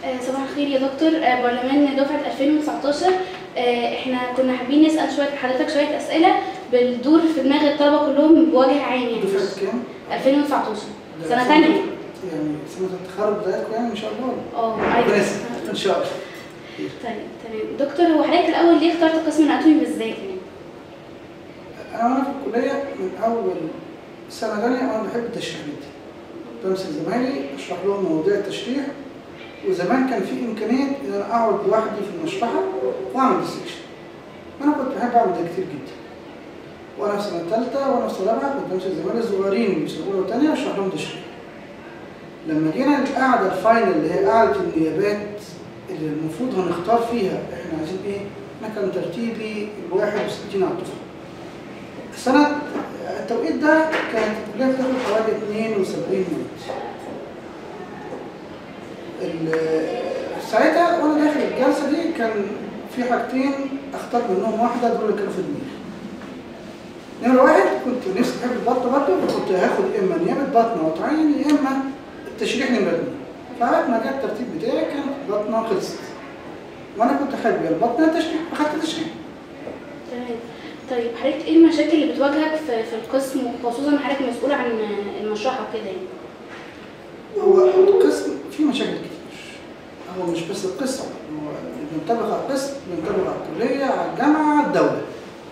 صباح الخير يا دكتور. برلمان دفعة 2019. احنا كنا حابين نسأل حضرتك شوية أسئلة بتدور في دماغ الطلبة كلهم بوجه عام يعني. دفعة كام؟ 2019 سنة تانية. يعني سنة التخرج بتاعتكم يعني إن شاء الله؟ أيوه إن شاء الله. طيب تمام. دكتور، هو حضرتك الأول ليه اخترت قسم الأناتومي بالذات يعني؟ أنا في الكلية من أول سنة تانية أنا بحب التشريح جدا. بمسك زمايلي أشرح لهم مواضيع التشريح، وزمان كان في إمكانية إن أنا أقعد لوحدي في المشرحة وأعمل ديسكشن. وأنا كنت بحب أعمل ده كتير جدا. وأنا في سنة تالتة وأنا في سنة رابعة كنت بمسك زمايلي الصغيرين في سنة أولى وتانية أشرح لهم تشريح. لما جينا القعدة الفاينل اللي هي قعدة النيابات اللي المفروض هنختار فيها إحنا عايزين إيه؟ أنا كان ترتيبي 61 على الدفعة. سنة التوقيت ده كانت الكلية بتاخد حوالي 72 مادة. ساعتها وانا داخل الجلسه دي كان في حاجتين اختار منهم واحده دول اللي كانوا في دماغي. نمره واحد كنت نفسي احب البطن برضه، كنت هاخد اما نيابه بطنه وتعين يا اما التشريح نمره 2. فوقت ما جه الترتيب بتاعي كانت بطنه خلصت. وانا كنت حابب يا البطنه يا التشريح، اخدت تشريح. تمام. طيب حضرتك ايه المشاكل اللي بتواجهك في القسم، وخصوصا ان حضرتك مسؤول عن المشرحه وكده يعني؟ هو القسم فيه مشاكل كتير. هو مش بس القسم، هو بينطبق على القسم، بينطبق على الكليه، على الجامعه، على الدوله.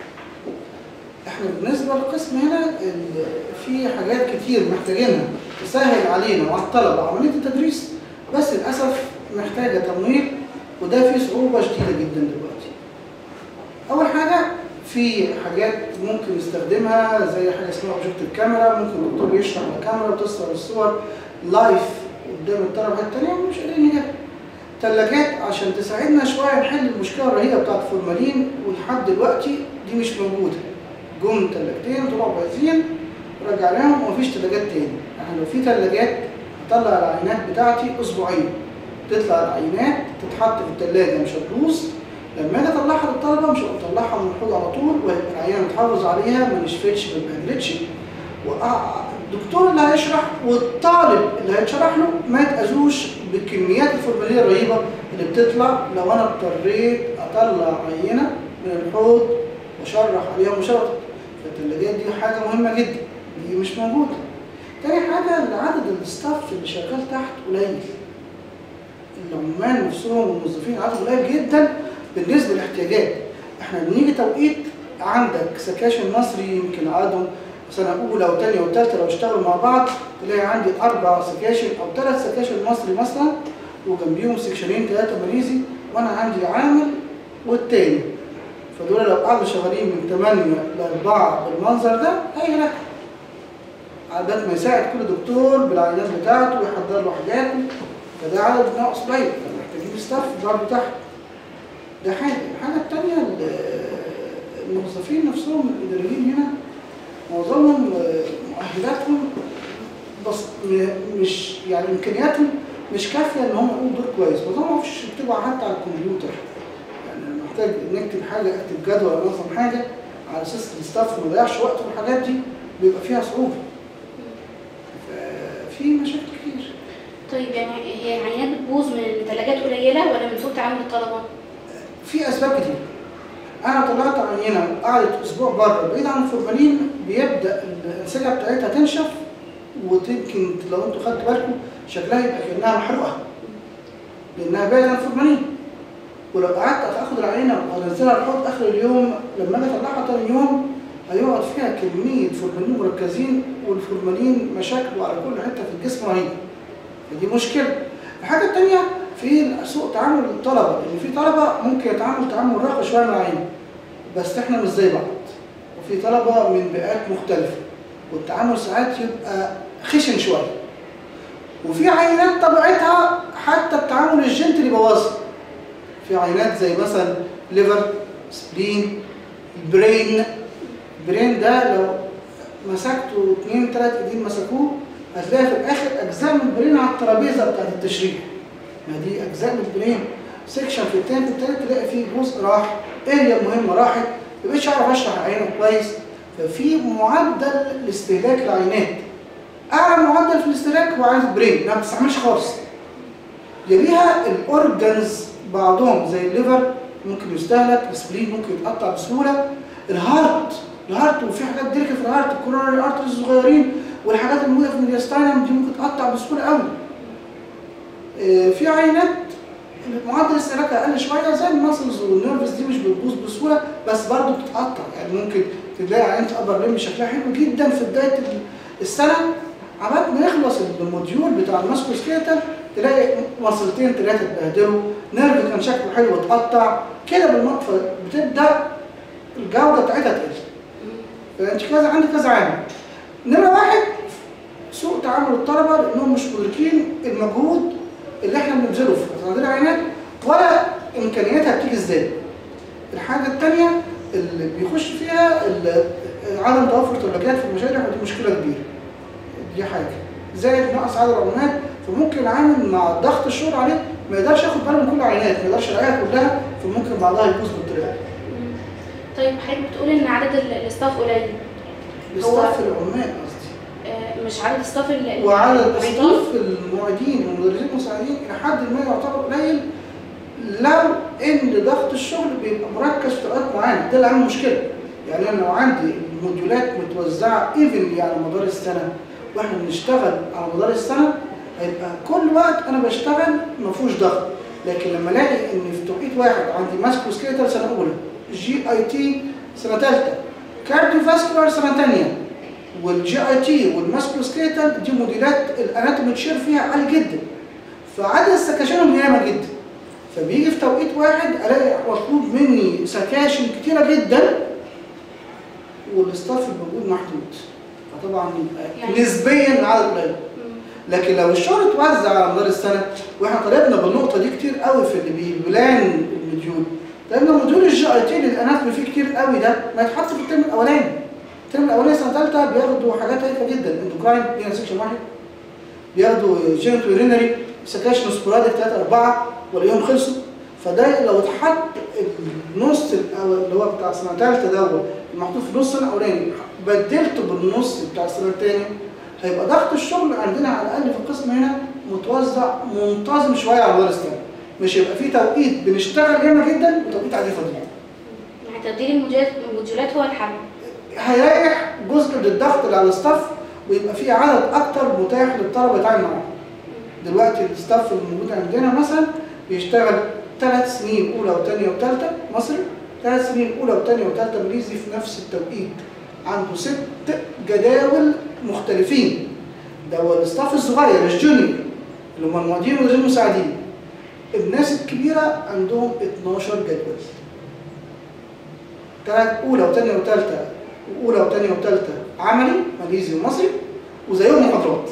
احنا بالنسبه للقسم هنا في حاجات كتير محتاجينها تسهل علينا وعلى الطلبه عمليه التدريس، بس للاسف محتاجه تمويل، وده فيه صعوبه شديده جدا دلوقتي. اول حاجه في حاجات ممكن نستخدمها زي حاجه اسمها اوبجكتيف كاميرا، ممكن الدكتور يشرح على كاميرا وتصور الصور لايف قدام الطلبه الثانيه ومش قادرين نجيبها. ثلاجات عشان تساعدنا شويه نحل المشكله الرهيبه بتاعت الفورمالين، ولحد دلوقتي دي مش موجوده. جم ثلاجتين طلعوا بايظين رجعناهم ومفيش ثلاجات تاني. يعني لو في ثلاجات هطلع العينات بتاعتي اسبوعين، تطلع العينات تتحط في الثلاجه مش هتبوظ، لما اجي اطلعها للطلبه مش هطلعها من الحوض على طول، وهيبقى العينه متحافظ عليها ما نشفتش ما اتبهدلتش، والدكتور اللي هيشرح والطالب اللي هيتشرح له ما يتاذوش بالكميات الفورماليه الرهيبه اللي بتطلع لو انا اضطريت اطلع عينه من الحوض واشرح عليها مباشره. فالثلاجات دي حاجه مهمه جدا، دي مش موجوده. تاني حاجه عدد الستاف اللي شغال تحت قليل. العمال نفسهم والموظفين عدد قليل جدا بالنسبه للاحتياجات. احنا بنيجي توقيت عندك سكاشن مصري يمكن عددهم سنه اولى وثانيه وثالثه لو اشتغلوا مع بعض تلاقي عندي 4 سكاشن او 3 سكاشن مصري مثلا، وجنبيهم سكشنين 3 ماليزي، وانا عندي عامل والتاني. فدول لو قعدوا شغالين من 8 ل 4 بالمنظر ده هيغرقوا. عدد ما يساعد كل دكتور بالعينات بتاعته ويحضر له حاجاته، فده عدد ناقص قليل، فمحتاجين ستاف برضه تحت. ده حاجه. الحاجه الثانيه الموظفين نفسهم الاداريين هنا معظمهم مؤهلاتهم بس مش يعني امكانياتهم مش كافيه ان هم يقوموا دور كويس، معظمهم ما فيش يكتبوا حتى على الكمبيوتر. يعني محتاج نكتب حاجه، اكتب جدول ولا انظم حاجه على اساس الستاف ما يضيعش وقته في الحاجات دي، بيبقى فيها صعوبه. ففي مشاكل كتير. طيب يعني هي العينات بتبوظ من ثلاجات قليله ولا من سوء تعامل الطلبه؟ في اسباب كتير. انا طلعت عينه وقعدت اسبوع بره بعيد عن الفورمالين، بيبدا الانسجه بتاعتها تنشف، ويمكن لو انتوا خدتوا بالكم شكلها يبقى كانها محروقه لانها بعيده عن الفورمالين. ولو قعدت اخد العينه وانزلها الحوض اخر اليوم، لما اجي اطلعها تاني يوم هيقعد فيها كميه فورمالين مركزين، والفورمالين مشاكله على كل حته في الجسم رهيبه. فدي مشكله. الحاجه الثانيه في سوء تعامل الطلبه، ان في طلبه ممكن يتعاملوا تعامل راقي شويه مع العين، بس احنا مش زي بعض. وفي طلبه من بيئات مختلفه والتعامل ساعات يبقى خشن شويه. وفي عينات طبيعتها حتى التعامل الجنتلي بوظها. في عينات زي مثلا ليفر، سبلين، البرين. البرين ده لو مسكته 2 3 ايدين مسكوه هتلاقي في الاخر اجزاء من البرين على الترابيزه بتاعت التشريح. ما دي اجزاء من البرين، سكشن في الثاني في الثالث تلاقي فيه جزء راح، اريا مهمه راحت، ما بقتش اعرف اشرح العينه كويس. ففي معدل لاستهلاك العينات. اعلى معدل في الاستهلاك هو عين البرين، ما بتستعملش خالص. يليها الاورجنز بعضهم زي الليفر ممكن يستهلك، السبلين ممكن يتقطع بسهوله، الهارت وفي حاجات ديليكت في الهارت، الكوروناري ارتريز الصغيرين والحاجات الموجوده في الميدياستاينم دي ممكن تتقطع بسهوله قوي. في عينات معدل استهلاكها اقل شويه زي المسلز والنيرفز دي مش بتبوظ بسهوله بس برضه بتتقطع، يعني ممكن تلاقي عينه ابر ليمب شكلها حلو جدا في بدايه السنه، عبال ما يخلص الموديول بتاع الماسكوسكيتال تلاقي مصلتين ثلاثه اتبهدلوا، نيرف كان شكله حلو اتقطع كده بالنقطه، بتبدا الجوده بتاعتها تقل. فانت كذا عندك كذا عامل. نمره واحد سوء تعامل الطلبه لانهم مش مدركين المجهود اللي احنا بنبذله في تصدير العينات ولا امكانياتها بتيجي ازاي. الحاجه الثانيه اللي بيخش فيها عدم توفر ثلاجات في المشاريع، ودي مشكله كبيره. دي حاجه زائد نقص عدد العمال، فممكن العامل مع ضغط الشغل عليه ما يقدرش ياخد باله من كل العينات، ما يقدرش يلاقيها كلها، فممكن بعضها يبوظ بالطريقه. طيب حضرتك بتقول ان عدد الاستاف قليل. الاستاف العمال قصدي. مش عدد الاستاف وعدد الاستاف المعيدين والمدرسين المساعدين الى حد ما يعتبر قليل لو ان ضغط الشغل بيبقى مركز في اوقات معينه، ده اللي عامل مشكله. يعني انا لو عندي الموديولات متوزعه ايفنلي على مدار السنه واحنا بنشتغل على مدار السنه هيبقى كل وقت انا بشتغل ما فيهوش ضغط، لكن لما الاقي ان في توقيت واحد عندي ماسكوسكيتال سنه اولى، جي اي تي سنه ثالثه، كارديو فاسكولار سنه ثانيه، والجي اي تي والماسكوسكيتال دي موديلات الاناتومي تشير فيها عالي جدا، فعدد سكاشنهم ياما جدا، فبيجي في توقيت واحد الاقي مطلوب مني سكاشن كتيره جدا والاستاف الموجود محدود، فطبعا يعني نسبيا العدد قليل. لكن لو الشغل اتوزع على مدار السنه واحنا طلبنا بالنقطه دي كتير قوي في اللي بيبلان الموديول، لان موديول الجي اي تي للاناتومي فيه كتير قوي ده ما يتحط في الترم الاولاني. الترم الاولاني سنه ثالثه بياخدوا حاجات هايفه جدا، اندوكراين ليها سكشن واحد، بياخدوا جينيتو يورينري سكاشن سبوراديك 3 4 والاقيهم خلصوا، فده لو اتحط النص اللي هو بتاع سنه ثالثه دوت المحطوط في نص سنه اولاني بدلته بالنص بتاع السنه الثاني، هيبقى ضغط الشغل عندنا على الاقل في القسم هنا متوزع منتظم شويه على مدار السنه، مش هيبقى في توقيت بنشتغل ياما جدا وتوقيت عادي فاضي. يعني تبديل الموديولات هو الحل. هيريح جزء من الضغط اللي على الاستاف ويبقى في عدد اكتر متاح للطلبه يتعامل معاهم. دلوقتي الاستاف الموجود عندنا مثلا بيشتغل 3 سنين اولى وثانيه وثالثه مصري، 3 سنين اولى وثانيه وثالثه انجليزي في نفس التوقيت، عنده 6 جداول مختلفين. ده هو الاستاف الصغير الجونيور اللي هم المعيدين والمدرسين المساعدين. الناس الكبيره عندهم 12 جدول، 3 اولى وثانيه وثالثه واولى وثانيه وثالثه عملي انجليزي ومصري وزيهم محاضرات.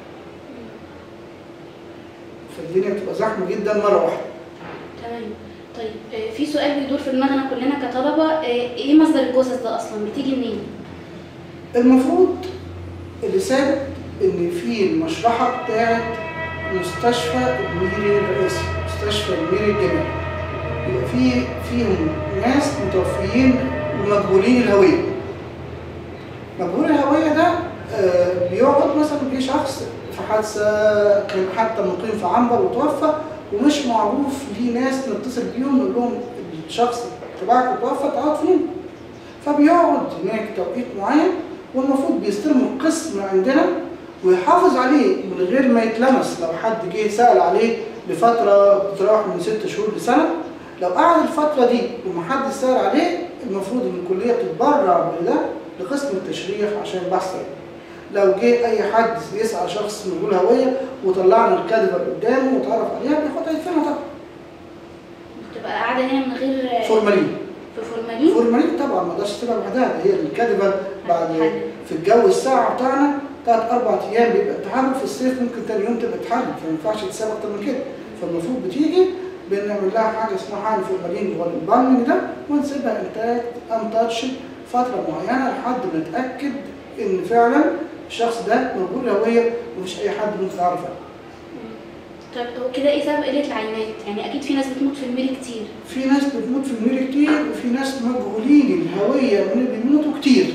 فالدنيا بتبقى زحمه جدا مره واحده. تمام. طيب في سؤال بيدور في دماغنا كلنا كطلبه، ايه مصدر الجثث ده اصلا؟ بتيجي منين؟ المفروض اللي ثابت ان في المشرحه بتاعت مستشفى الميري الرئيسي، مستشفى الميري الجامعي، يبقى فيهم ناس متوفيين ومجهولين الهويه. مجهول الهويه ده بيقعد مثلا في شخص في حادثه كان حتى مقيم في عنبر وتوفى ومش معروف ليه ناس نتصل بيهم نقول لهم الشخص تبعك توفى تقعد فين؟ فبيقعد هناك توقيت معين والمفروض بيستلموا القسم عندنا ويحافظ عليه من غير ما يتلمس. لو حد جه سأل عليه لفترة بتروح من 6 شهور لسنة، لو قعد الفترة دي ومحدش سأل عليه المفروض ان الكلية بتتبرع بده لقسم التشريح عشان البحث عليه. لو جه اي حد يسأل شخص مجهول هوية وطلعنا الكادفر قدامه وتعرف عليها بياخدها يدفنها طبعا. بتبقى قاعدة هنا من غير فورمالين. في فورمالين؟ فورمالين طبعا ما اقدرش تسيبها لوحدها، هي الكادفر بعد في الجو الساعة بتاعنا 3-4 ايام بيبقى التحلل، في الصيف ممكن تاني يوم تبقى تحلل، فما ينفعش تسيبها اكتر من كده. فالمفروض بتيجي بنعمل لها حاجة اسمها حقن فورمالين اللي هو البالمنج ده ونسيبها انتاتش فترة معينة لحد ما نتأكد ان فعلا الشخص ده مجهول الهوية ومش اي حد ممكن يعرف عنه. طيب هو كده ايه سبب قلة العينات؟ يعني اكيد في ناس بتموت في الميري كتير. في ناس بتموت في الميري كتير وفي ناس مجهولين الهوية بيموتوا كتير.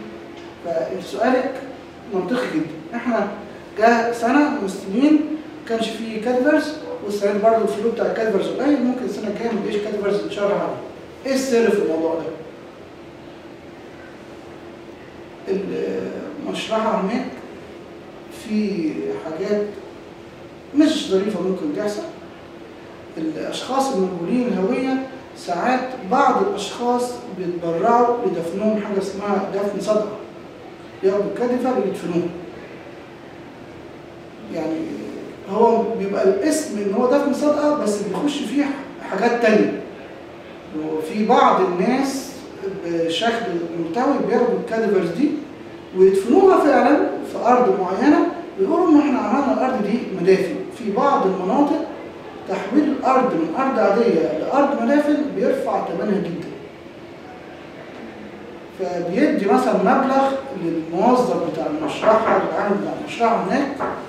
فانت سؤالك منطقي جدا. احنا جه سنة من السنين كانش فيه كادفرز، والسنه دي برضه الفلو بتاع الكادفرز قليل، ممكن السنه الجايه ما يبقاش كادفرز نشرح عليه. ايه السر في الموضوع ده؟ المشرحه هناك في حاجات مش ظريفه ممكن تحصل. الاشخاص المجهولين الهويه ساعات بعض الاشخاص بيتبرعوا لدفنهم حاجه اسمها دفن صدقه، ياخدوا الكادفر ويدفنوه. يعني هو بيبقى الاسم ان هو دفن صدقه بس بيخش فيه حاجات تانية. وفي بعض الناس بشكل ملتوي بياخدوا الكادفرز دي ويدفنوها فعلا في ارض معينه، ويقولوا ان احنا عملنا الارض دي مدافن. في بعض المناطق تحويل الارض من ارض عاديه لارض مدافن بيرفع ثمنها جدا. فبيدي مثلا مبلغ للموظف بتاع المشرحه، للعامل بتاع المشرحه هناك،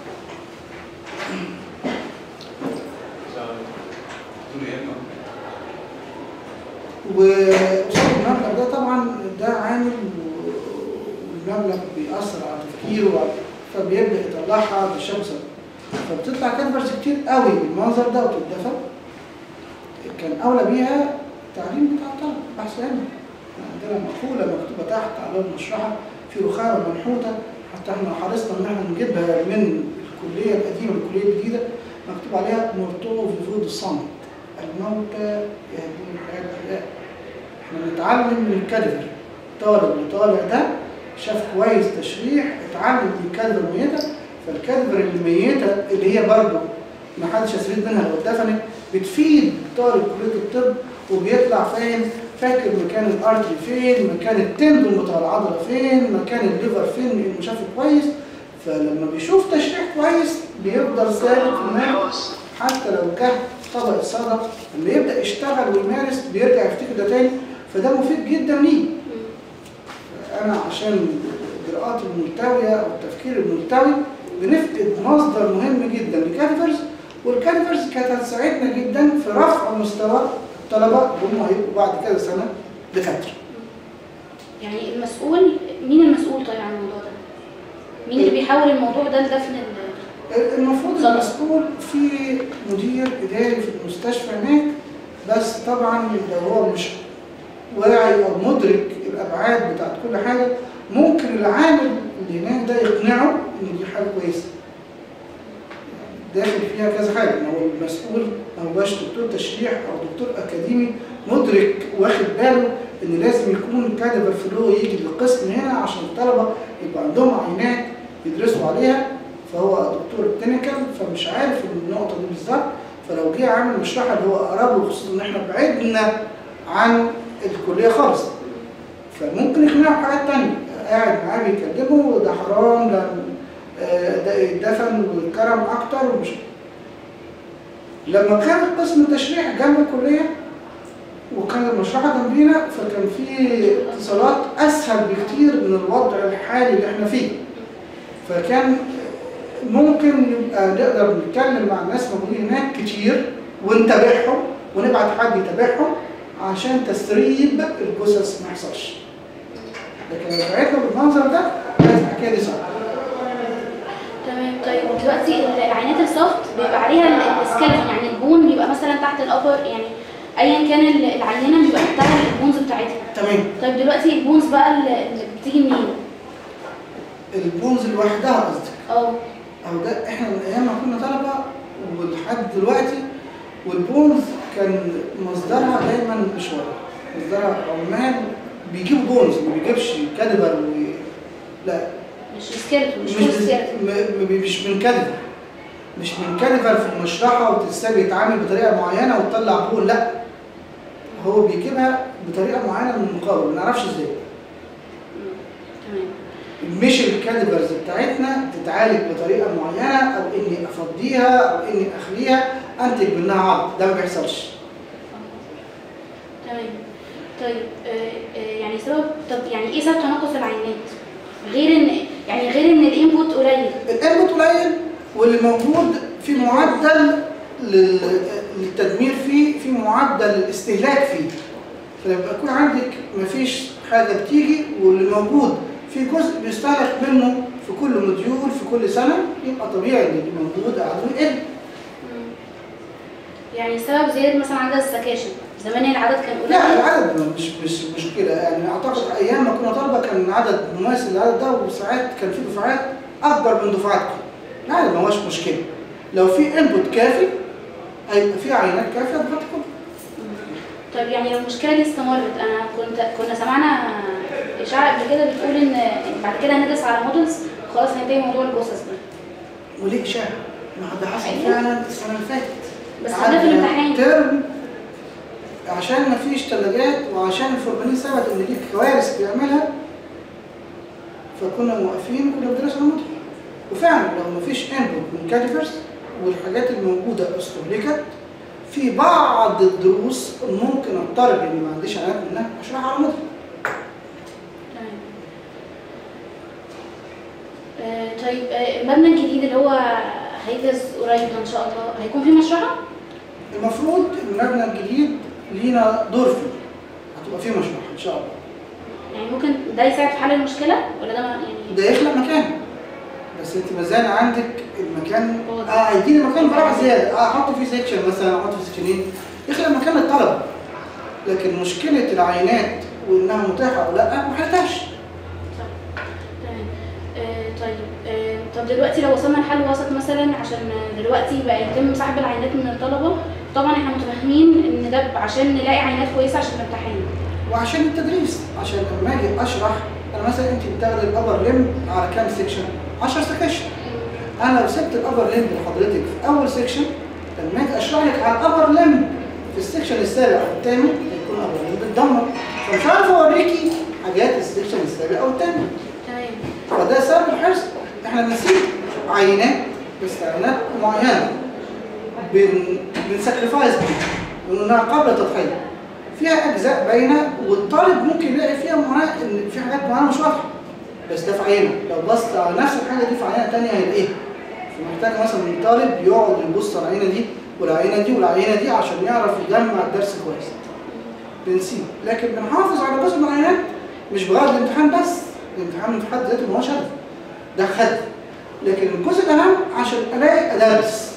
وقصاد المبلغ ده طبعا ده عامل والمبلغ بيأثر على تفكيره، فبيبدأ يطلعها بالشمس، فبتطلع كادفرز كتير قوي بالمنظر ده وتتدفن. كان أولى بيها التعليم بتاع الطلبة، بحث علمي. عندنا مقولة مكتوبة تحت على المشرحة في رخامة منحوتة، حتى احنا حرصنا إن احنا نجيبها من الكلية القديمة للكلية الجديدة، مكتوب عليها مرتو في فود الصمت، الموتى يهدون الحياة الأحياء. احنا بنتعلم من الكادفر. طالب اللي طالع ده شاف كويس تشريح، اتعلم من الكادفر الميتة، فالكادفر الميتة اللي هي برضه ما حدش يستفيد منها لو اتدفنت بتفيد طالب كلية الطب، وبيطلع فاكر مكان الارتري فين، مكان التندون بتاع العضلة فين، مكان الليفر فين، لانه شافه كويس. فلما بيشوف تشريح كويس بيفضل ثابت في دماغه، حتى لو كان طبق الصدى لما يبدأ يشتغل ويمارس بيرجع يفتكر ده تاني، فده مفيد جدا ليه. أنا عشان القراءات الملتوية أو التفكير الملتوي بنفقد مصدر مهم جدا لكادفرز، والكادفرز كانت هتساعدنا جدا في رفع مستوى الطلبة اللي هم هيبقوا بعد كذا سنة دكاترة. يعني مين المسؤول طيب عن الموضوع ده؟ مين اللي بيحول الموضوع ده لدفن المفروض المسؤول في مدير إداري في المستشفى هناك، بس طبعا لو هو مش واعي أو مدرك الأبعاد بتاعت كل حاجة، ممكن العامل اللي هناك ده يقنعه إن دي حاجة كويسة. داخل فيها كذا حاجة، إن هو المسؤول ما هوش دكتور تشريح أو دكتور أكاديمي مدرك واخد باله إن لازم يكون كادفر فلو يجي للقسم هنا عشان الطلبة يبقى عندهم عينات يدرسوا عليها، فهو دكتور كلينيكال فمش عارف النقطة دي بالظبط. فلو جه عامل مشرحة اللي هو أقرب له، خصوصا إن إحنا بعدنا عن الكلية خالص، فممكن يقنعه بحاجات تانية. قاعد معاه بيكلمه ده حرام، ده يتدفن ويتكرم أكتر ومش. لما كان قسم التشريح جنب الكلية وكان المشرحة جنبينا، فكان في اتصالات أسهل بكتير من الوضع الحالي اللي إحنا فيه. فكان ممكن يبقى نقدر نتكلم مع الناس موجودين هناك كتير ونتابعهم ونبعت حد يتابعهم عشان تسريب الجثث ما يحصلش. لكن لو بعتنا بالمنظر ده لازم الحكايه دي صعبه. تمام. طيب دلوقتي العينات السوفت بيبقى عليها السكيلتون، يعني البون بيبقى مثلا تحت الابر، يعني ايا كان العينه بيبقى تحتها البونز بتاعتها. تمام. طيب دلوقتي البونز بقى اللي بتيجي منين؟ البونز لوحدها قصدك؟ أو ده احنا من ايام ما كنا طلبه ولحد دلوقتي، والبونز كان مصدرها دايما مشوار، مصدرها عمال بيجيبوا بونز، ما بيجيبش كادفر لا مش سكيلتون، مش من كادفر، مش من كادفر في المشرحه وتستاهل يتعامل بطريقه معينه وتطلع بون، لا هو بيجيبها بطريقه معينه من المقابل ما نعرفش ازاي. تمام. مش الكادفرز بتاعتنا تتعالج بطريقه معينه او اني افضيها او اني اخليها انتج منها عض، ده ما بيحصلش. تمام. طيب يعني طب يعني ايه سبب تناقص العينات؟ غير ان الانبوت قليل. الانبوت قليل واللي موجود في معدل للتدمير فيه، في معدل الاستهلاك فيه. فلما يكون عندك مفيش حاجه بتيجي واللي موجود في جزء بيستهلك منه في كل موديول في كل سنه، يبقى طبيعي ان اللي موجود عدده يقل. يعني السبب زيادة مثلا عدد السكاشن، زمان العدد كان قليل. لا العدد مش مشكله، يعني اعتقد ايام ما كنا طلبه كان عدد مماثل للعدد ده، وساعات كان في دفعات اكبر من دفعاتكم. العدد ما هوش مشكله، لو في انبوت كافي هيبقى في عينات كافيه لدفعتكم. طيب يعني لو المشكله دي استمرت، انا كنا سمعنا اشاعه قبل كده بتقول ان بعد كده هندرس على مودلز خلاص هينتهي موضوع الجثث ده. وليه اشاعه؟ ما ده حصل فعلا السنه اللي فاتت. بس ده في الامتحان ترم عشان ما فيش ثلاجات وعشان الفورمالين ثبت ان دي كوارث بيعملها، فكنا موقفين وكنا بندرس على موديل. وفعلا لو ما فيش انبوت من كاليبرز والحاجات الموجوده استهلكت، في بعض الدروس ممكن اضطر اني ما عنديش علاقه منها اشرحها على موديل. طيب المبنى الجديد اللي هو هيجهز قريب ده ان شاء الله هيكون فيه مشرحه؟ المفروض المبنى الجديد لينا دور فيه، هتبقى فيه مشرحه ان شاء الله. يعني ممكن ده يساعد في حل المشكله ولا ده يعني؟ ده يخلق مكان، بس انت ما زال عندك المكان هيديني مكان براحه زياده، احط فيه سيكشن مثلا، احط فيه سيكشنين، يخلق مكان للطلبه. لكن مشكله العينات وانها متاحه او لا ما حلتهاش. طب دلوقتي لو وصلنا لحل وسط مثلا، عشان دلوقتي بقى يتم سحب العينات من الطلبه، طبعا احنا متفاهمين ان ده عشان نلاقي عينات كويسه عشان الامتحان وعشان التدريس، عشان لما اجي اشرح انا مثلا انت بتاخدي الابر ليم على كام سيكشن؟ 10 سكاشن. انا لو سبت الابر ليم لحضرتك في اول سيكشن، لما اجي اشرح لك على الابر ليم في السيكشن السابع او الثامن هيكون الابر ليم بتدمر، فمش عارف اوريكي حاجات السيكشن السابع او الثامن. تمام. فده سبب الحرص، احنا بنسيب عينات، بس عينات معينه بنسكرفايز انها قبل التضحيه، فيها اجزاء باينه والطالب ممكن يلاقي فيها ان في حاجات معينه مش واضحه، بس ده في عينه، لو بص على نفس الحاجه دي في عينه ثانيه هيلاقيها. فمحتاج مثلا من الطالب يقعد يبص على العينه دي والعينه دي والعينه دي عشان يعرف يجمع الدرس كويس. بنسيب، لكن بنحافظ على جزء من العينات مش بغرض الامتحان بس، الامتحان في حد ذاته ما هوش هدف، ده هدف، لكن الجزء الاهم عشان الاقي ادرس.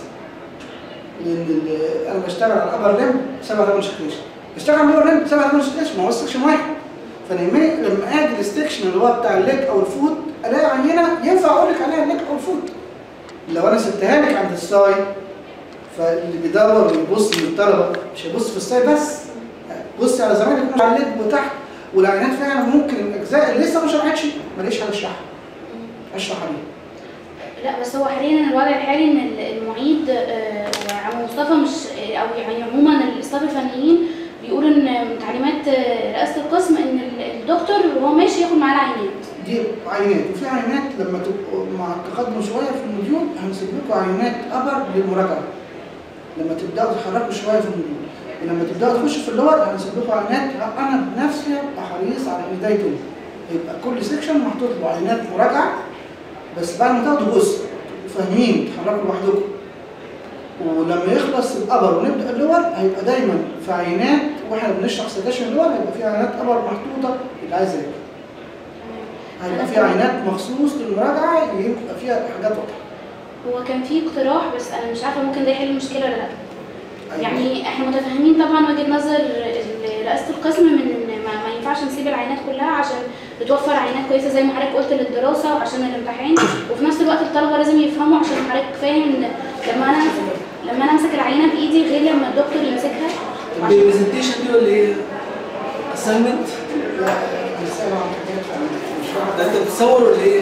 لان انا بشتغل على الابر ليم 7 8 سكشن، بشتغل على اللور ليم 7 8 سكشن، ما هو سكشن واحد. فانا يهمني لما اجي السكشن اللي هو بتاع الليج او الفوت الاقي عينه ينفع اقول لك عليها الليج او الفوت. لو انا سبتها لك عند الساي، فاللي بيدور ويبص من الطلبه مش هيبص في الساي بس، بص على زمايلك على الليج وتحت، والعينات فعلا ممكن الاجزاء اللي لسه ما شرحتش ماليش حاجه اشرحها، اشرح عليها. لا بس هو حاليا الوضع الحالي ان المعيد عم مصطفى مش او يعني عموما الاستاف الفنيين بيقولوا ان تعليمات رئاسه القسم ان الدكتور وهو ماشي ياخد معاه العينات. دي عينات، وفي عينات لما تبقوا مع التقدم شويه في الموديول هنسيب لكم عينات ابر للمراجعه. لما تبداوا تتحركوا شويه في الموديول، ولما تبداوا تخشوا في اللور هنسيب لكم عينات انا بنفسي ابقى حريص على ان ده يتم. يبقى كل سيكشن محطوط له عينات مراجعه، بس بعد ما تاخدوا جزء فاهمين تتحركوا لوحدكم. ولما يخلص الابر ونبدا اللور هيبقى دايما في عينات، واحنا بنشرح سكاشن اللور هيبقى في عينات ابر محطوطه اللي عايز يرجع. هيبقى في عينات مخصوص للمراجعه يبقى فيها حاجات واضحه. هو كان في اقتراح بس انا مش عارفه ممكن ده يحل المشكله ولا لا. يعني احنا متفاهمين طبعا وجهه نظر رئاسه القسم من ان ما ينفعش نسيب العينات كلها عشان بتوفر عينات كويسه زي ما حضرتك قلت للدراسه وعشان الامتحان، وفي نفس الوقت الطلبه لازم يفهموا عشان حضرتك فاهم ان لما انا امسك العينه بايدي غير لما الدكتور يمسكها. البرزنتيشن دي ولا ايه؟ اساينمنت؟ لا بنسال عن حاجات مش ده انت بتصور ولا ايه؟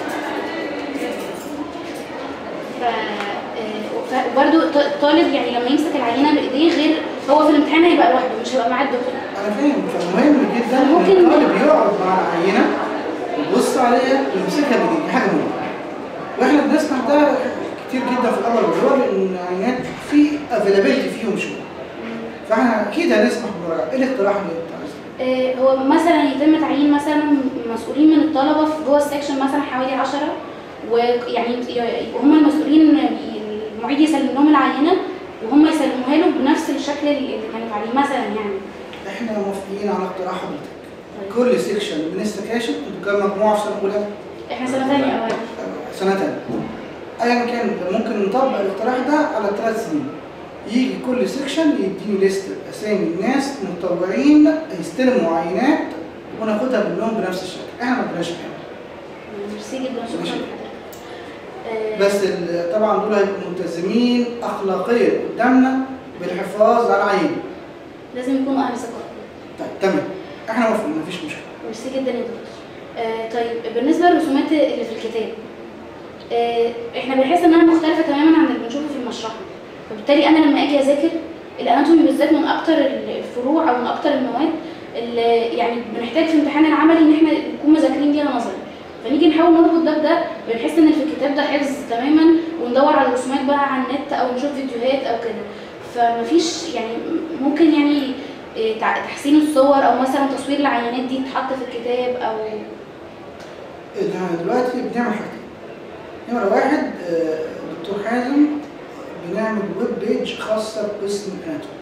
وبرده الطالب يعني لما يمسك العينه بايديه غير هو في الامتحان هيبقى لوحده مش هيبقى معاه الدكتور. انا فاهم، فمهم جدا ان الطالب يقعد مع العينه يبص عليها ويمسكها بايديه، دي حاجه مهمه. واحنا بنسمع ده كتير جدا في الامر والدول ان العينات في افيلابيلتي فيهم شويه. فاحنا اكيد هنسمح بالمراجعه. ايه الاقتراح اللي انت عايزه؟ هو مثلا يتم تعيين مثلا مسؤولين من الطلبه في جوه السكشن مثلا حوالي 10، ويعني يبقوا هم المسؤولين، المعيد يسلم لهم العينه وهم يسلموها له بنفس الشكل اللي كانت عليه مثلا يعني. احنا موافقين على اقتراح حضرتك. كل سيكشن من السكاشن انتوا كام مجموعه في سنه اولى؟ احنا سنه ثانيه اول. سنه ثانيه. ايا كان ممكن نطبق الاقتراح ده على 3 سنين. يجي كل سيكشن يديني ليست اسامي الناس متطوعين يستلموا عينات وناخدها منهم بنفس الشكل. احنا ما بناش كده. ميرسي جدا، شكرا لحضرتك. بس طبعا دول هيبقوا ملتزمين اخلاقيا قدامنا بالحفاظ على العين. لازم يكونوا اهل ثقه. طيب تمام، احنا موافقين مفيش مشكله. ميرسي جدا يا دكتور. طيب بالنسبه للرسومات اللي في الكتاب، احنا بنحس انها مختلفه تماما عن اللي بنشوفه في المشرحه، فبالتالي انا لما اجي اذاكر الاناتومي بالذات من اكتر الفروع او من اكتر المواد اللي يعني بنحتاج في امتحان العملي ان احنا نكون مذاكرين ليها نظري، فنيجي نحاول نربط ده بده، بنحس ان في الكتاب ده حفظ تماما وندور على رسومات بقى على النت او نشوف فيديوهات او كده، فمفيش يعني ممكن يعني تحسين الصور او مثلا تصوير العينات دي تتحط في الكتاب او احنا دلوقتي بنعمل حاجتين. نمرة واحد، دكتور حازم بنعمل ويب بيج خاصة بقسم الاناتومي.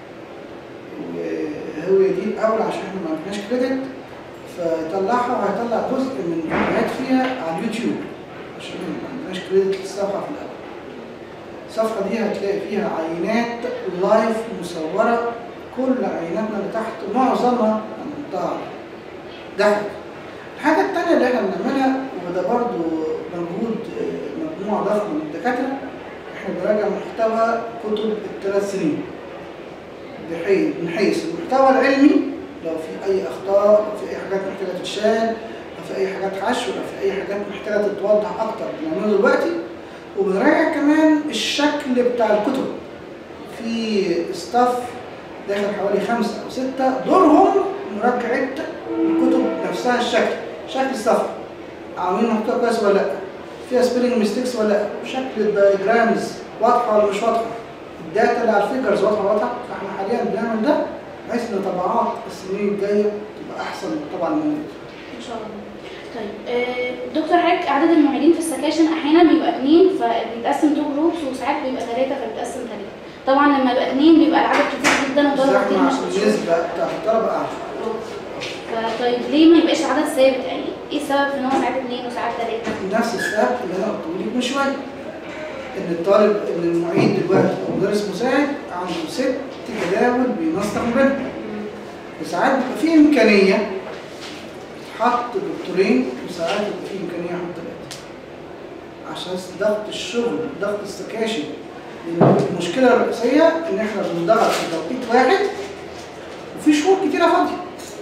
وهو دي الأول عشان احنا ما عندناش كريدت، فيطلعها وهيطلع جزء من الفيديوهات فيها على اليوتيوب عشان ما عندناش كريدت للصفحة في الأول. الصفحة دي هتلاقي فيها عينات لايف مصورة، كل عيناتنا اللي تحت معظمها هنحطها ده حاجة. الحاجة التانية اللي احنا بنعملها وده برضو مجهود مجموعة ضخمة من الدكاترة، احنا بنراجع محتوى كتب ال3 سنين من حيث المحتوى العلمي، لو في أي أخطاء، لو في أي حاجات محتاجة تتشال، لو في أي حاجات حشو، لو في أي حاجات محتاجة تتوضح أكتر بنعمله دلوقتي. وبنراجع كمان الشكل بتاع الكتب. في ستاف داخل حوالي 5 أو 6 دورهم مراجعة الكتب نفسها، شكل الصفحة، عاملين محتوى كويس ولا لا، فيها سبيلنج ميستيكس ولا لا، شكل الدايجرامز واضحة ولا مش واضحة، الداتا اللي على الفيجرز واضحة. فاحنا حاليا بنعمل ده بحيث ان طبعات السنين الجاية تبقى أحسن طبعا من ان شاء الله. طيب دكتور حضرتك عدد المعيدين في السكاشن احيانا بيبقى 2 فبيتقسم 2 جروبس، وساعات بيبقى 3 فبيتقسم 3. طبعا لما يبقى 2 بيبقى العدد كتير جدا وطلبه كتير مش مشهور. النسبة بتاعت الطلبة أعلى. فطيب ليه ما يبقاش عدد ثابت؟ يعني ايه السبب في ان هو ساعات 2 وساعات 3؟ نفس السبب اللي انا قلته لك من شويه، ان الطالب ان المعيد دلوقتي او مدرس مساعد عنده 6 جداول بينسق بينهم، وساعات بيبقى في امكانيه يتحط دكتورين، وساعات بيبقى في امكانيه يحط 3 عشان ضغط الشغل، ضغط السكاشن. المشكله الرئيسيه ان احنا بنضغط في توقيت واحد وفي شهور كتيره فاضيه.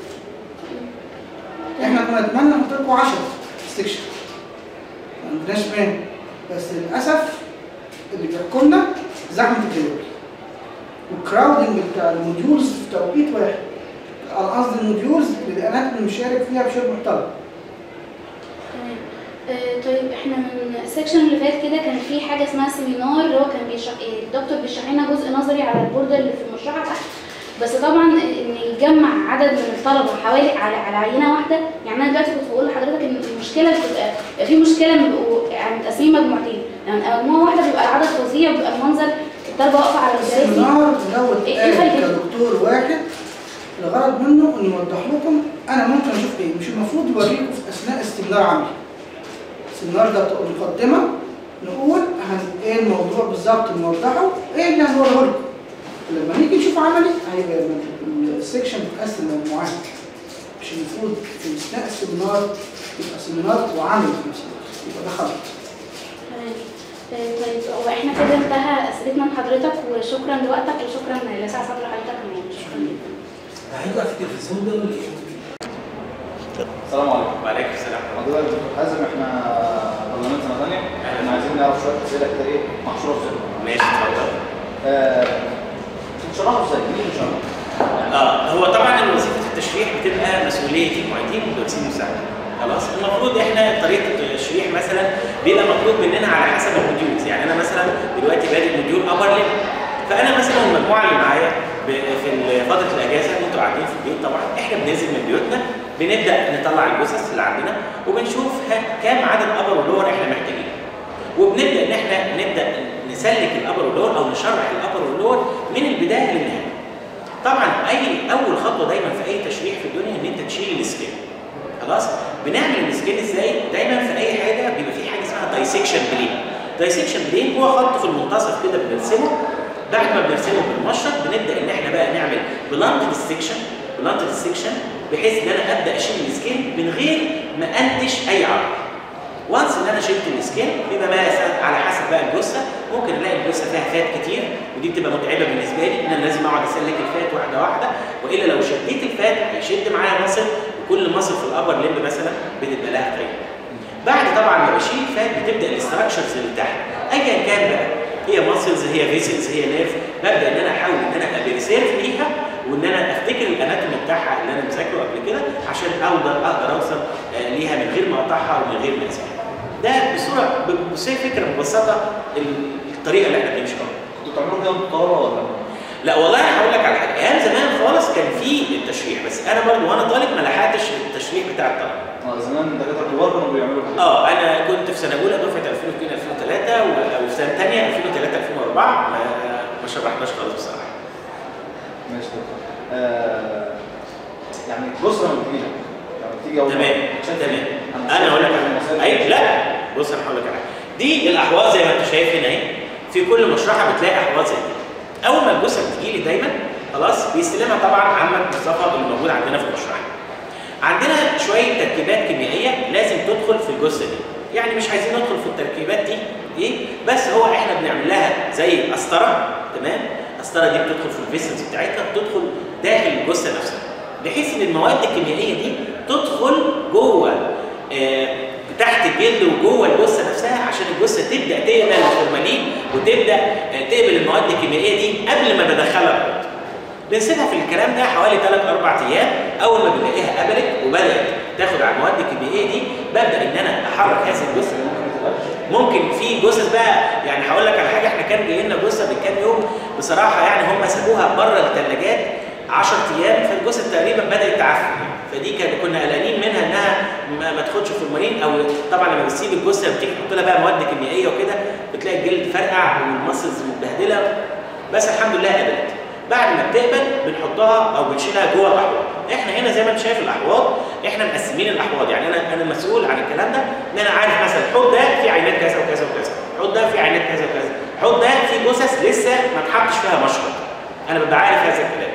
احنا كنا نتمنى نحط لكم 10 سكشن، ما عندناش مانع، بس للاسف اللي بيحكمنا زحمه الجدول والكراودنج بتاع الموديولز في توقيت واحد. على قصد الموديولز اللي الاناتومي مشارك فيها بشكل محترم. تمام. طيب احنا من السكشن اللي فات كده كان في حاجه اسمها سيمينار، اللي هو كان بيشرح الدكتور بيشرح لنا جزء نظري على البورده اللي في المشرحه تحت، بس طبعا ان يجمع عدد من الطلبه حوالي على عينه واحده. يعني انا دلوقتي كنت بقول لحضرتك ان المشكله بتبقى في مشكله بيبقوا يعني متقسمين مجموعتين، يعني مجموعه واحده بيبقى العدد فظيع، بيبقى المنظر الطلبه واقفه على الكراسي. السيمينار لو اتقال كدكتور واحد الغرض منه انه يوضح لكم انا ممكن اشوف ايه، مش المفروض يوريكم في اثناء استمرار عملي. السيمينار ده بتبقى مقدمه، نقول ايه الموضوع بالظبط نوضحه، ايه اللي هنوريه لكم. لما نيجي نشوف عملي هيبقى السكشن بتقسم مجموعات، مش المفروض في اثناء السيمينار يبقى سيمينار وعمل في نفس الوقت، يبقى ده خلط. طيب هو احنا كده انتهى اسئلتنا من حضرتك، وشكرا لوقتك وشكرا لسعة صدر حضرتك كمان. شكرا جدا. هيطلع في التلفزيون ده ولا ايه؟ السلام عليكم. وعليكم السلام. حضرتك دكتور حازم، احنا برلمان سنه ثانيه، احنا عايزين نعرف شويه اسئله كده ايه محشوره في ذهننا. ماشي اتفضل. تشرحوا ازاي؟ مين ان شاء الله؟ هو طبعا وظيفه التشريح بتبقى مسؤوليه المعيدين والمدرسين المساعدين. خلاص المفروض احنا طريقه التشريح مثلا بيبقى مطلوب مننا على حسب الموديولز. يعني انا مثلا دلوقتي بادئ موديول ابر ليفل، فانا مثلا المجموعه اللي معايا في فتره الاجازه انتوا قاعدين في البيت، طبعا احنا بننزل من بيوتنا بنبدا نطلع الجثث اللي عندنا وبنشوف كام عدد ابر ولور احنا محتاجينه، وبنبدا ان احنا نبدا نسلك الابر واللور او نشرح الابر واللور من البدايه للنهايه. طبعا اول خطوه دايما في اي تشريح في الدنيا ان انت تشيل السكين. خلاص بنعمل السكين ازاي؟ دايما في اي حاجه بيبقى في حاجه اسمها دايسكشن بلين. دايسكشن بلين هو خط في المنتصف كده بنرسمه. بعد ما بنرسمه بالمشرط بنبدا ان احنا بقى نعمل بلانت ديسكشن بحيث ان انا ابدا اشيل السكين من غير ما انتش اي عرض. وانس ان انا شلت السكين بيبقى بقى على حسب بقى الجثه، ممكن الاقي الجثه فيها فات كتير ودي بتبقى متعبه بالنسبه لي ان انا لازم اقعد اسلك الفات واحده واحده، والا لو شديت الفات هيشد معايا مصل، وكل مصل في الابر ليمب مثلا بتبقى لها قيمه. بعد طبعا ما بشيل الفات بتبدا الاستراكشرز اللي تحت ايا كان بقى، هي ماسلز هي فيسلز هي نيرف، ببدا ان انا احاول ان انا ابقى ريسيرف ليها وان انا افتكر الاناتومي بتاعها اللي انا مذاكره قبل كده عشان اقدر اوصل ليها من غير ما اقطعها ومن غير ما اسيبها. ده بصوره فكره مبسطه الطريقه اللي احنا بنمشي بيها. كنتوا بتعملوا كده بالطاره ولا؟ لا والله هقول لك على حاجه، ايام زمان خالص كان في التشريح، بس انا برضه وانا طالب ما لحقتش التشريح بتاع الطلبه. زمان الدكاتره الكبار كانوا بيعملوا كده. انا كنت في سنه اولى دفعه 2002 2003 وفي سنه ثانيه 2003 2004 ما شرحناش خالص بصراحه. ماشي دكتور. يعني الجثه لما بتيجي اول تمام. انا هقول لك لا بص انا هقول لك على حاجه، دي الاحواض زي ما انت شايف هنا اهي، في كل مشرحه بتلاقي احواض زي دي. اول ما الجثه بتجي لي دايما خلاص بيستلمها طبعا عمك مصطفى اللي موجود عندنا في المشرحه. عندنا شويه تركيبات كيميائيه لازم تدخل في الجثه دي، يعني مش عايزين ندخل في التركيبات دي ايه، بس هو احنا بنعمل لها زي قسطره، تمام؟ القسطره دي بتدخل في الفيسلز بتاعتها، بتدخل داخل الجثه نفسها، بحيث ان المواد الكيميائيه دي تدخل جوه تحت الجلد وجوه الجثه نفسها عشان الجثه تبدا تقبل الفورمالين وتبدا تقبل المواد الكيميائيه دي قبل ما بدخلها الارض. بنسيبها في الكلام ده حوالي 3-4 ايام، اول ما بنلاقيها قبلت وبدات تاخد على المواد الكيميائيه دي ببدا ان انا احرك هذه الجثه. ممكن في جثث بقى، يعني هقول لك على حاجه، احنا كان جاي لنا جثه من كام يوم بصراحه يعني هم سابوها بره الثلاجات 10 ايام، فالجثه تقريبا بدات تعفن، فدي كنا قلقانين منها انها ما تاخدش فورمالين، او طبعا لما بتسيب الجثه بتيجي تحط لها بقى مواد كيميائيه وكده بتلاقي الجلد فرقع والمسلز متبهدله، بس الحمد لله قبلت. بعد ما بتقبل بنحطها او بنشيلها جوه الاحواض. احنا هنا زي ما انت شايف الاحواض احنا مقسمين الاحواض، يعني انا مسؤول عن الكلام ده، ان انا عارف مثلا الحوض ده فيه عينات كذا وكذا وكذا، الحوض ده فيه عينات كذا وكذا، الحوض ده فيه جثث لسه ما اتحطش فيها مشرط، انا ببقى عارف هذا الكلام.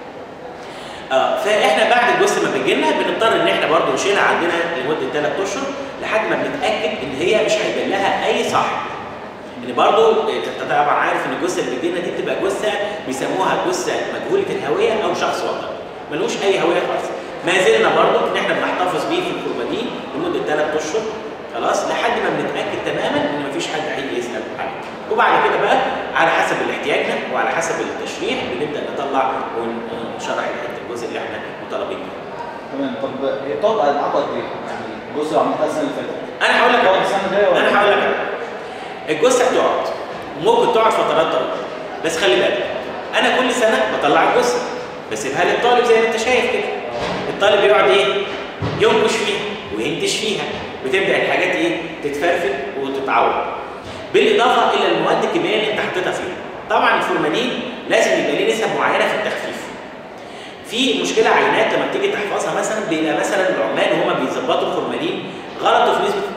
فاحنا بعد الجثه ما بتجي لنا بنضطر ان احنا برضه نشيلها عندنا لمده 3 اشهر لحد ما بنتاكد ان هي مش هيبان لها اي صاحب. ان برضه انت طبعا عارف ان الجثه اللي بتجي لنا دي بتبقى جثه بيسموها جثه مجهوله الهويه او شخص وطني، ملوش اي هويه خالص. ما زلنا برضه ان احنا بنحتفظ بيه في الفورمالين لمده 3 اشهر خلاص لحد ما بنتاكد تماما ان مفيش حد هيجي يسال عليه. وبعد كده بقى على حسب احتياجنا وعلى حسب التشريح بنبدا نطلع ونشرح الجزء اللي احنا مطالبين بيه. تمام. طب هي بتقعد معاكم قد ايه؟ يعني الجزء عملتها السنه اللي فاتت. انا هقول لك الجثه بتقعد ممكن تقعد فترات طويله، بس خلي بالك انا كل سنه بطلع الجثه بسيبها للطالب زي ما انت شايف كده. الطالب بيقعد ايه؟ ينقش فيها وينتش فيها، بتبدا الحاجات ايه؟ تتفرفد وتتعوض. بالاضافه الى المواد الكيميائيه اللي انت حطيتها فيها. طبعا الفورمالين لازم يبقى ليه نسب معينه في التخفيف. في مشكله عينات لما بتيجي تحفظها مثلا بيبقى مثلا العمال وهم بيظبطوا الفورمالين غلطوا في نسبه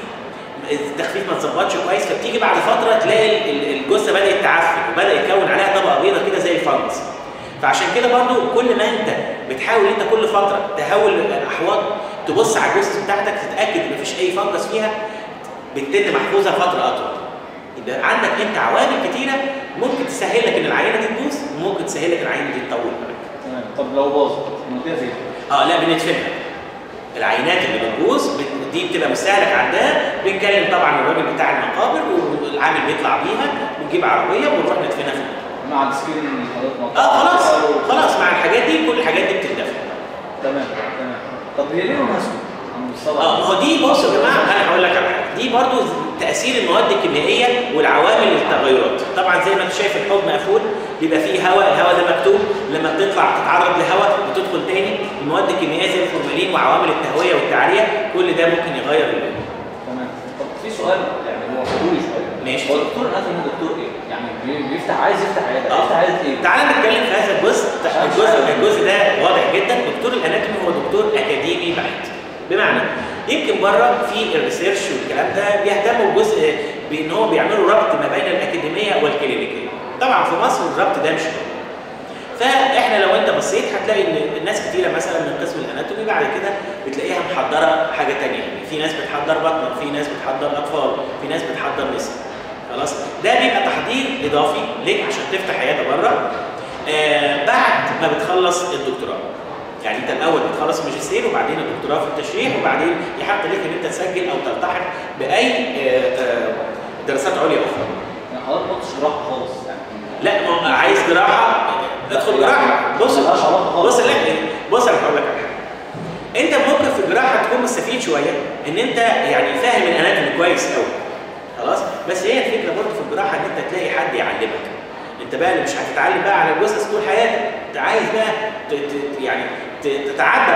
التخفيف ما اتظبطش كويس، فبتيجي بعد فتره تلاقي الجثه بدات تعفن وبدا يتكون عليها طبقه بيضاء كده زي الفانجس. فعشان كده برضو كل ما انت بتحاول انت كل فتره تهول الاحواض تبص على الجثث بتاعتك تتاكد ان مفيش اي فانجس فيها، بتتم محفوظها فتره اطول. يبقى عندك انت عوامل كتيره ممكن تسهل لك ان العينه دي تبوظ وممكن تسهل لك العينه دي تطول معاك. تمام. طب لو باظت بنوديها فين؟ لا بندفنها. العينات اللي بتبوظ دي بتبقى مستهلك عندها، بنكلم طبعا الراجل بتاع المقابر والعامل بيطلع بيها ونجيب عربيه ونروح ندفنها فيها. مع السكرين اللي حضرتك خلاص مع الحاجات دي كل الحاجات دي بتندفن. تمام. طب هي ليه لونها اسود؟ ما هو دي بصوا يا جماعه انا هقول لك على حاجه، دي برضو تاثير المواد الكيميائيه والعوامل التغيرات. طبعا زي ما انت شايف الحوض مقفول بيبقى فيه هواء، الهواء ده مكتوب لما بتطلع تتعرض لهواء وتدخل تاني، المواد الكيميائيه زي الفورمالين وعوامل التهويه والتعريه كل ده ممكن يغير اللون. تمام. طب في سؤال يعني هو فضولي شويه. ماشي. هو الدكتور اناتومي دكتور ايه؟ يعني بيفتح عايز يفتح عياده، يفتح عياده ايه؟ تعالى نتكلم في هذا الجزء. الجزء ده واضح جدا. دكتور الاناتومي هو دكتور اكاديمي بحت، بمعنى يمكن بره في الريسيرش والكلام ده بيهتم بيهتموا بجزء بان هو بيعملوا ربط ما بين الاكاديميه والكلينيكيه. طبعا في مصر الربط ده مش موجود. فاحنا لو انت بصيت هتلاقي ان الناس كتيره مثلا من قسم الاناتومي بعد كده بتلاقيها محضره حاجه ثانيه، يعني في ناس بتحضر بطنه، في ناس بتحضر اطفال، في ناس بتحضر نساء. خلاص؟ ده بيبقى تحضير اضافي ليك عشان تفتح عياده بره بعد ما بتخلص الدكتوراه. يعني انت الاول بتخلص الماجستير وبعدين الدكتوراه في التشريح وبعدين يحق لك ان انت تسجل او تلتحق باي دراسات عليا اخرى. يعني حضرتك ما قلتش جراحه خالص يعني. لا ما عايز جراحه ادخل جراحه. بص لا بص انا هقول لك على حاجه. انت ممكن في الجراحه تكون مستفيد شويه ان انت يعني فاهم الاناتومي كويس قوي. خلاص؟ بس هي الفكره برضه في الجراحه ان انت تلاقي حد يعلمك. انت بقى اللي مش هتتعلم بقى على الجثث طول حياتك، انت عايز بقى يعني تتعدى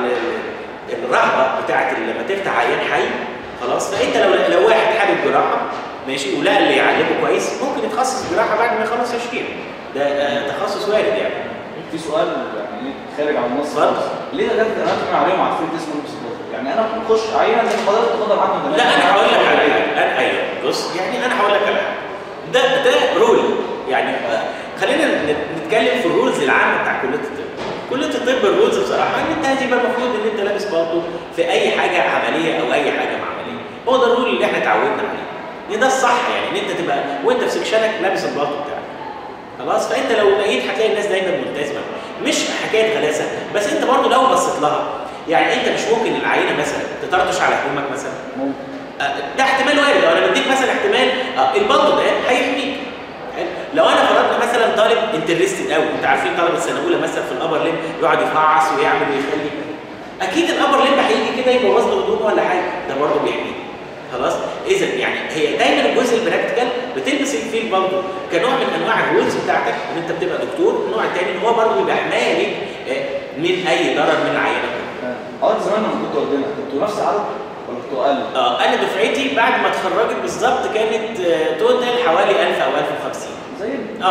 الرهبه بتاعت لما تفتح عيان حي. خلاص؟ فانت لو واحد حابب جراحه ماشي ولقى اللي يعلمه كويس ممكن يتخصص جراحه بعد ما يخلص تشريح. ده تخصص وارد يعني. في سؤال يعني خارج عن النص خالص. ليه دكاتره الاناتومي عليهم عارفين اسم المسكوت؟ يعني انا بخش عينه زي حضرتك تاخدها معاك من لا انا هقول لك على حاجه. ايوه بص يعني انا هقول لك على حاجه. ده رول يعني. خلينا نتكلم في الرولز العامه بتاع كليه الطب. كليه الطب الرولز بصراحه ان انت هتبقى المفروض ان انت لابس بالطو في اي حاجه عمليه او اي حاجه معمليه. هو ده الرول اللي احنا اتعودنا عليه. ده الصح يعني ان انت تبقى وانت في سكشنك لابس البالطو بتاعك. خلاص؟ فانت لو لقيت هتلاقي الناس دايما ملتزمه، مش حكايه غلاسه، بس انت برضه لو بصيت لها يعني انت مش ممكن العينه مثلا تطرطش على هدومك مثلا. ممكن. ده احتمال وارد. انا بديك مثلا احتمال البالطو ده هيحميك. لو انا فرضنا مثلا طالب انترستد قوي، انت عارفين طلبه السنه الاولى مثلا في الابر ليم يقعد يفعص ويعمل ويخلي، اكيد الابر ليم هيجي كده يبوظ له هدومه ولا حاجه، ده برضه بيحميك. خلاص؟ اذا يعني هي دايما الجزء البراكتيكال بتلبس فيه البالطو كنوع من انواع الرولز بتاعتك ان انت بتبقى دكتور. النوع الثاني ان هو برضه بيبقى حمايه ليك من اي ضرر من العينه. زمان لما كنت قدامك كنتوا نفس العدد ولا كنتوا اقل؟ انا دفعتي بعد ما اتخرجت بالظبط كانت توتال حوالي 1000 او 1050. زي زي.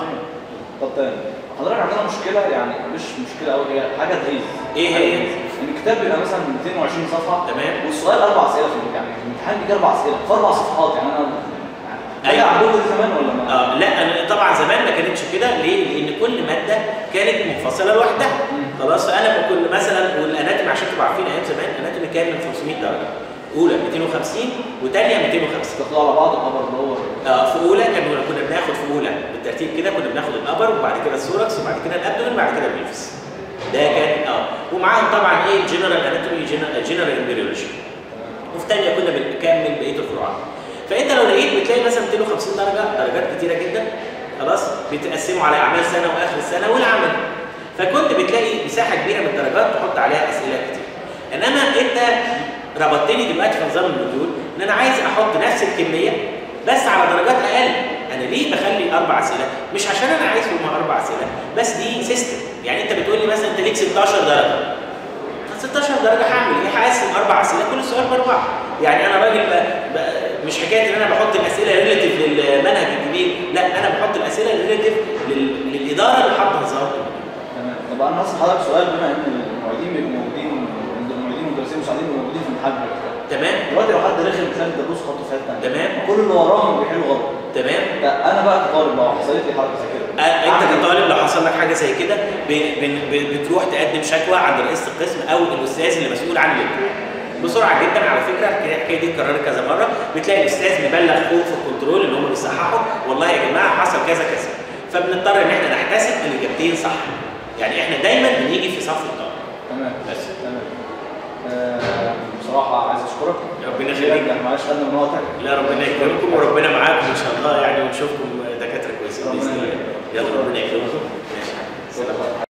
طب تاني حضرتك عندنا مشكله يعني مش مشكله قوي، هي حاجه تغيظ. ايه هي؟ ان الكتاب بيبقى مثلا 220 صفحه تمام والسؤال 4 اسئله في يعني الامتحان بيجي 4 اسئله في 4 صفحات. يعني انا ايوه عندكم دي زمان ولا ما؟ لا أنا طبعا زمان ما كانتش كده. ليه؟ لان كل ماده كانت منفصله لوحدها. خلاص؟ فانا كل مثلا والاناتومي عشان تبقوا عارفين ايام زمان الاناتومي كان من 500 درجه. اولى 250 وثانيه 250. تاخدوا على بعض الابر لور. في اولى كنا بناخد في اولى بالترتيب كده، كنا بناخد الابر وبعد كده الثوركس وبعد كده الابدومين وبعد كده البلفس. ده كان ومعاهم طبعا ايه الجنرال اناتومي جنرال امبريولوجي. وفي ثانيه كنا بنكمل بقيه الفروعات. فانت لو لقيت بتلاقي مثلا 250 درجات كتيره جدا. خلاص؟ بيتقسموا على اعمال سنه واخر السنه والعمل. فكنت بتلاقي مساحه كبيره من الدرجات تحط عليها اسئله كتير. انما انت ربطتني دلوقتي في نظام الموديول ان انا عايز احط نفس الكميه بس على درجات اقل. انا ليه بخلي 4 اسئله؟ مش عشان انا عايز هم 4 اسئله، بس دي سيستم. يعني انت بتقول لي مثلا انت ليك 16 درجه. 16 درجه هعمل ايه؟ هقسم 4 اسئله كل سؤال ب4. يعني انا راجل مش حكايه ان انا بحط الاسئله ريليتيف للمنهج الكبير، لا انا بحط الاسئله ريليتيف للاداره اللي حاطه نظام. تمام. طب انا هسال حضرتك سؤال بما ان المعيدين بيبقوا موجودين والمدرسين المساعدين بيبقوا موجودين في الامتحان. تمام. دلوقتي لو حد رخم بتلاقي الدروس خطه في حته ثانيه. تمام. كل اللي وراهم بيحلوا غلط. تمام. انا بقى كطالب لو حصلت لي حركه زي كده انت كطالب لو حصل لك حاجه زي كده بتروح تقدم شكوى عند رئيس القسم او الاستاذ اللي مسؤول عن الامتحان. بسرعه جدا على فكره الحكايه دي اتكررت كذا مره. بتلاقي الاستاذ مبلغ فوق في الكنترول اللي هم بيصححوا والله يا جماعه حصل كذا كذا. فبنضطر ان احنا نحتسب ان الاجابتين صح. يعني احنا دايما بنيجي في صف الطالب. تمام. بس تمام. بصراحه عايز اشكرك. ربنا يخليك. معلش خدنا من وقتك. لا ربنا يكرمكم وربنا معاكم ان شاء الله يعني ونشوفكم دكاتره كويسين باذن الله. يلا ربنا يكرمكم. ماشي. سلام.